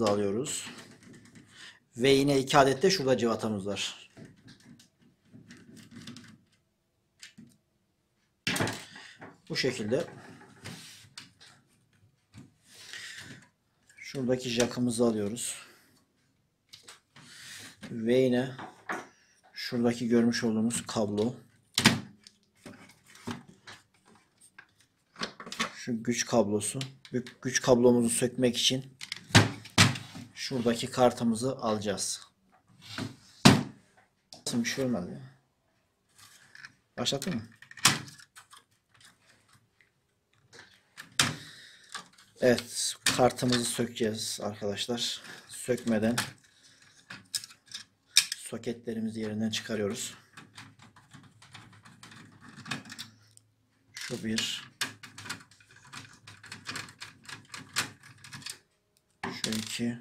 alıyoruz. Ve yine 2 adet de şurada cıvatamız var. Bu şekilde. Şuradaki jakımızı alıyoruz. Ve yine şuradaki görmüş olduğumuz kablo. Şu güç kablosu. Güç kablomuzu sökmek için şuradaki kartımızı alacağız. Bir şey olmadı ya. Başlattın mı? Evet, kartımızı sökeceğiz arkadaşlar. Sökmeden soketlerimizi yerinden çıkarıyoruz. Şu bir. Şu iki.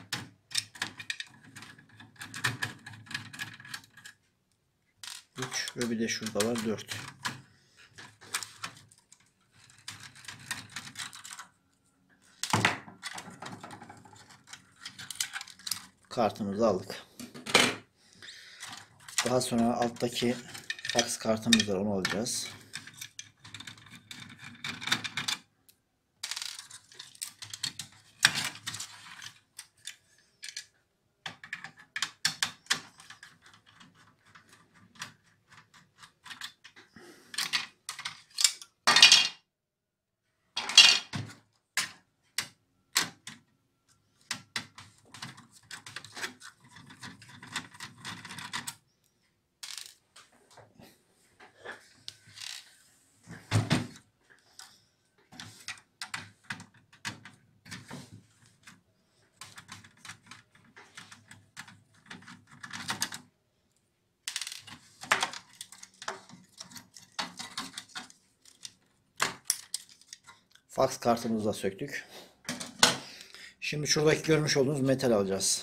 Üç ve bir de şurada var 4. Kartımızı aldık. Daha sonra alttaki fax kartımız var, onu alacağız. Fax kartımızı da söktük. Şimdi şuradaki görmüş olduğunuz metal alacağız.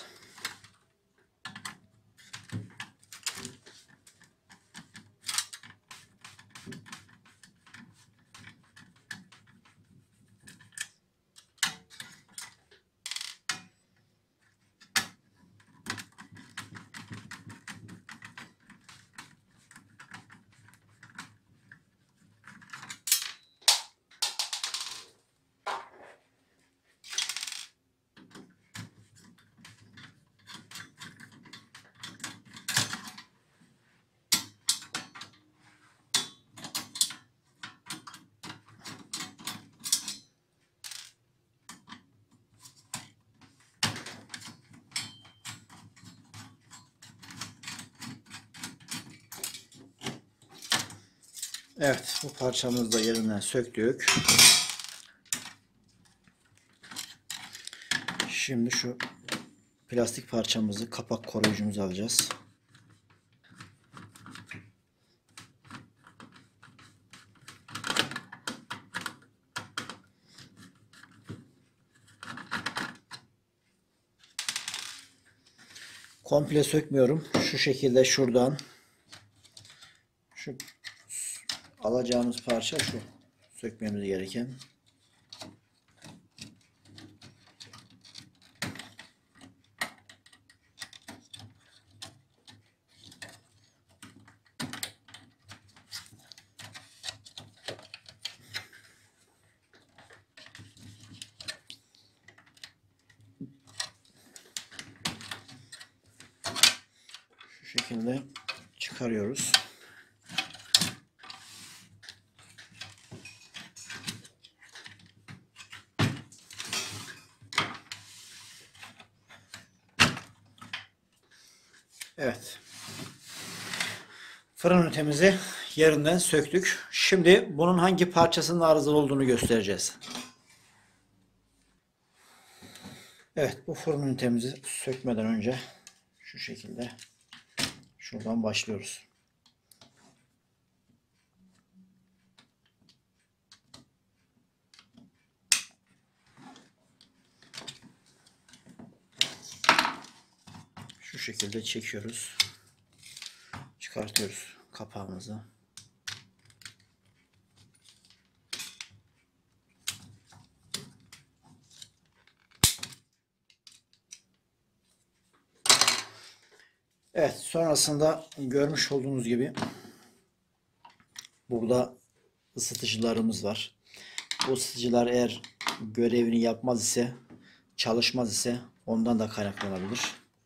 Evet, bu parçamızı da yerinden söktük. Şimdi şu plastik parçamızı, kapak koruyucumuzu alacağız. Komple sökmüyorum. Şu şekilde şuradan şu alacağımız parça şu. Sökmemiz gereken. Şu şekilde çıkarıyoruz. Evet. Fırın ünitemizi yerinden söktük. Şimdi bunun hangi parçasının arızalı olduğunu göstereceğiz. Evet, bu fırın ünitemizi sökmeden önce şu şekilde şuradan başlıyoruz. Şu şekilde çekiyoruz. Çıkartıyoruz kapağımızı. Evet, sonrasında görmüş olduğunuz gibi burada ısıtıcılarımız var. Bu ısıtıcılar eğer görevini yapmaz ise, çalışmaz ise ondan da kaynaklanabilir.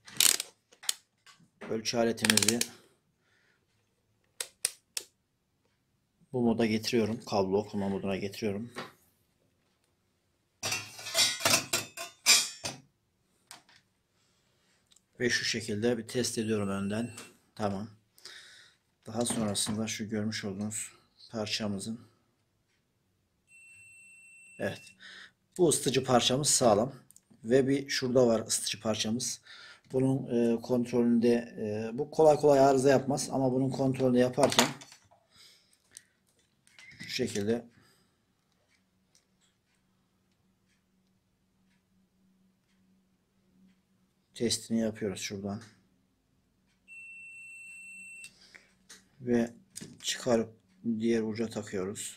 Ölçü aletimizi bu moda getiriyorum. Kablo okuma moduna getiriyorum. Ve şu şekilde bir test ediyorum önden. Tamam. Daha sonrasında şu görmüş olduğunuz parçamızın, evet, bu ısıtıcı parçamız sağlam. Ve bir şurada var ısıtıcı parçamız. Bunun kontrolünde bu kolay kolay arıza yapmaz ama bunun kontrolünü yaparken şu şekilde testini yapıyoruz şuradan. Ve çıkarıp diğer uca takıyoruz.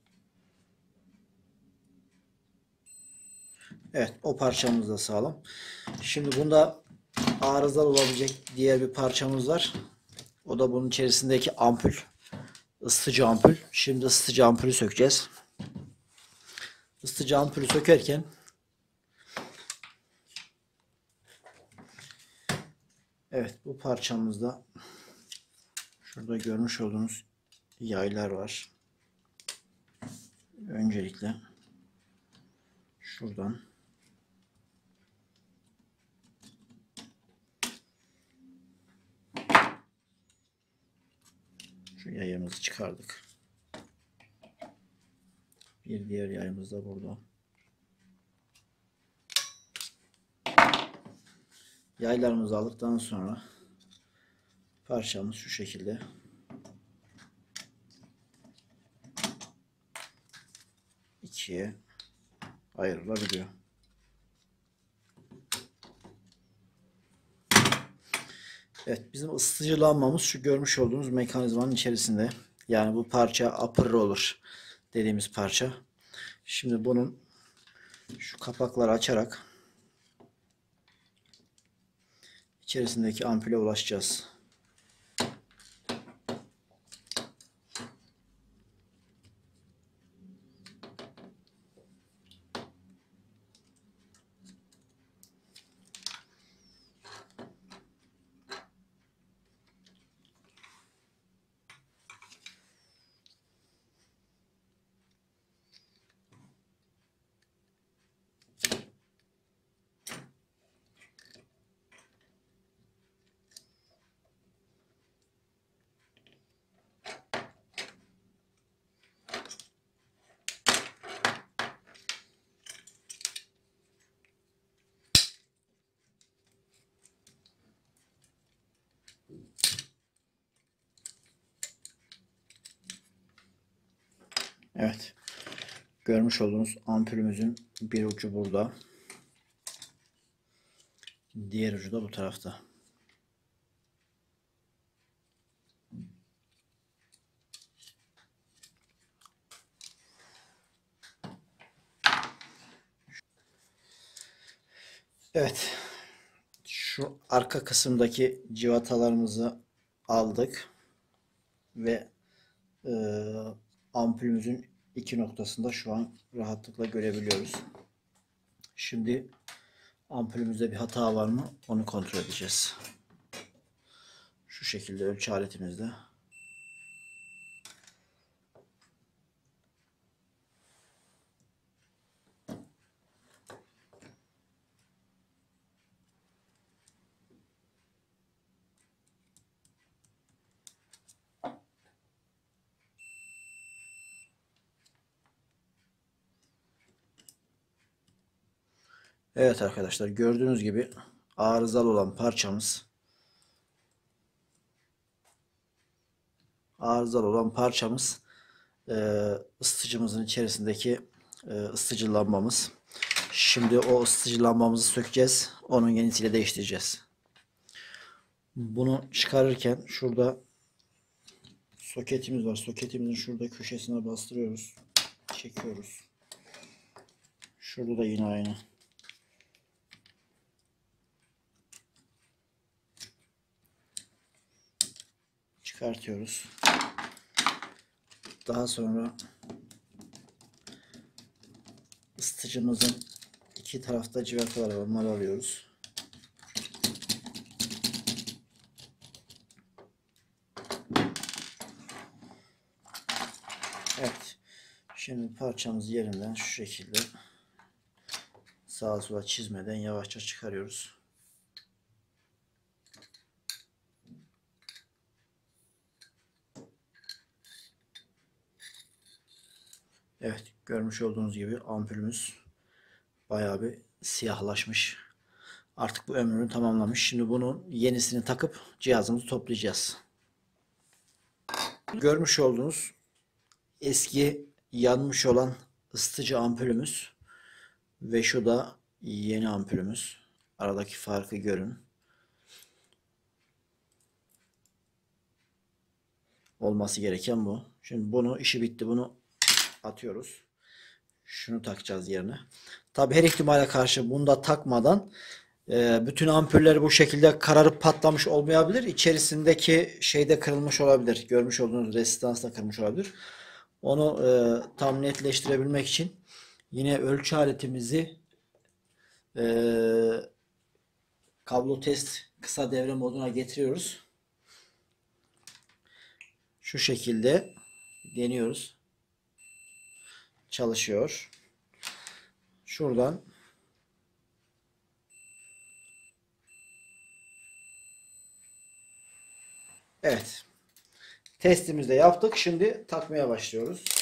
Evet, o parçamız da sağlam. Şimdi bunda arızalı olabilecek diğer bir parçamız var. O da bunun içerisindeki ampul. Isıtıcı ampul. Şimdi ısıtıcı ampulü sökeceğiz. Isıtıcı ampulü sökerken evet, bu parçamızda şurada görmüş olduğunuz yaylar var. Öncelikle şuradan şu yayımızı çıkardık. Bir diğer yayımız da burada. Yaylarımızı aldıktan sonra parçamız şu şekilde ikiye ayrılabiliyor. Evet, bizim ısıtıcı lambamız şu görmüş olduğunuz mekanizmanın içerisinde. Yani bu parça upper roller dediğimiz parça. Şimdi bunun şu kapakları açarak içerisindeki ampule ulaşacağız. Evet. Görmüş olduğunuz ampulümüzün bir ucu burada. Diğer ucu da bu tarafta. Evet. Şu arka kısımdaki civatalarımızı aldık ve e, ampulümüzün iki noktasında şu an rahatlıkla görebiliyoruz. Şimdi ampulümüzde bir hata var mı? Onu kontrol edeceğiz. Şu şekilde ölçü aletimizde. Evet arkadaşlar, gördüğünüz gibi arızalı olan parçamız ısıtıcımızın içerisindeki ısıtıcı lambamız. Şimdi o ısıtıcı lambamızı sökeceğiz. Onun yenisiyle değiştireceğiz. Bunu çıkarırken şurada soketimiz var. Soketimizin şurada köşesine bastırıyoruz. Çekiyoruz. Şurada da yine aynı. çıkartıyoruz. Daha sonra ısıtıcımızın iki tarafta civataları var. Onları alıyoruz. Evet. Şimdi parçamız yerinden şu şekilde sağa sola çizmeden yavaşça çıkarıyoruz. Evet, görmüş olduğunuz gibi ampulümüz bayağı bir siyahlaşmış. Artık bu ömrünü tamamlamış. Şimdi bunun yenisini takıp cihazımızı toplayacağız. Görmüş olduğunuz eski yanmış olan ısıtıcı ampulümüz ve şu da yeni ampulümüz. Aradaki farkı görün. Olması gereken bu. Şimdi bunu işi bitti. Bunu atıyoruz. Şunu takacağız yerine. Tabi her ihtimale karşı bunu da takmadan bütün ampuller bu şekilde kararıp patlamış olmayabilir. İçerisindeki şeyde kırılmış olabilir. Görmüş olduğunuz rezistans da kırılmış olabilir. Onu tam netleştirebilmek için yine ölçü aletimizi kablo test kısa devre moduna getiriyoruz. Şu şekilde deniyoruz. Çalışıyor. Şuradan evet. Testimizi de yaptık. Şimdi takmaya başlıyoruz.